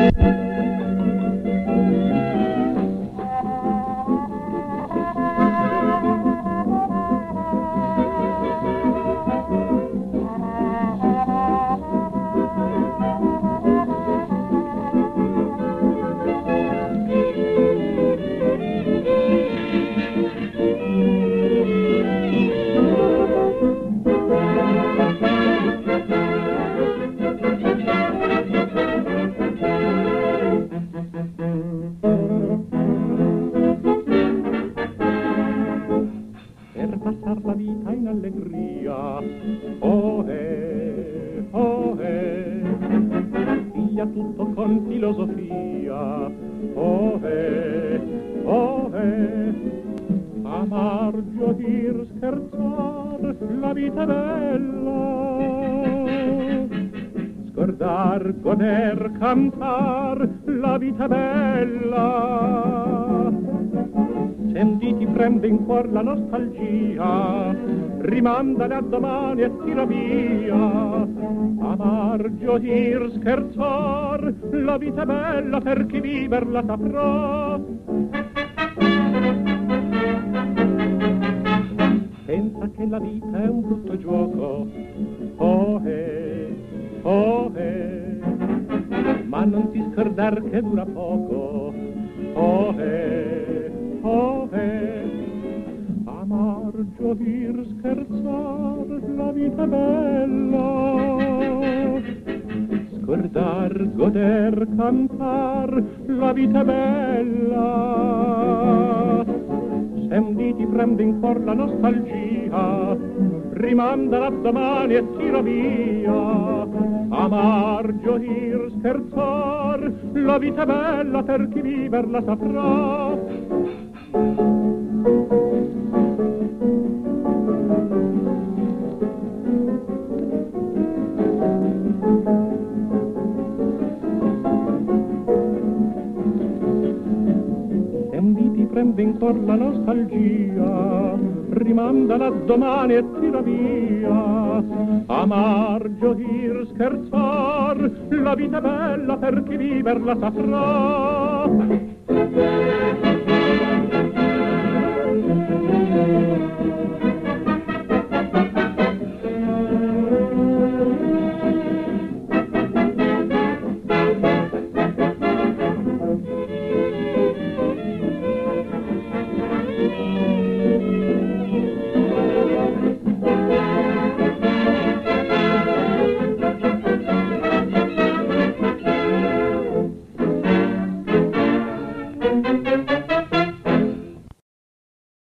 Passar la vita in allegria, oh piglia tutto con filosofia, oh amar, giodir, scherzar, la vita è bella, scordar, goder, cantar, la vita è bella. Senti, prende in cuor la nostalgia, rimandale a domani e tira via. Amar, giodir, scherzar, la vita è bella per chi viverla saprà. Pensa che la vita è un brutto gioco, oh ma non ti scordar che dura poco, oh amar, giodir, scherzar, la vita è bella, scordar, goder, cantar, la vita è bella. Senti, ti prende in cuor la nostalgia, rimandala a domani e tira via. Amar, giodir, scherzar, la vita è bella per chi viverla saprà. Senti, prende in cor la nostalgia, rimandala a domani e tira via. Amar, giodir, scherzar, la vita è bella per chi viverla saprà.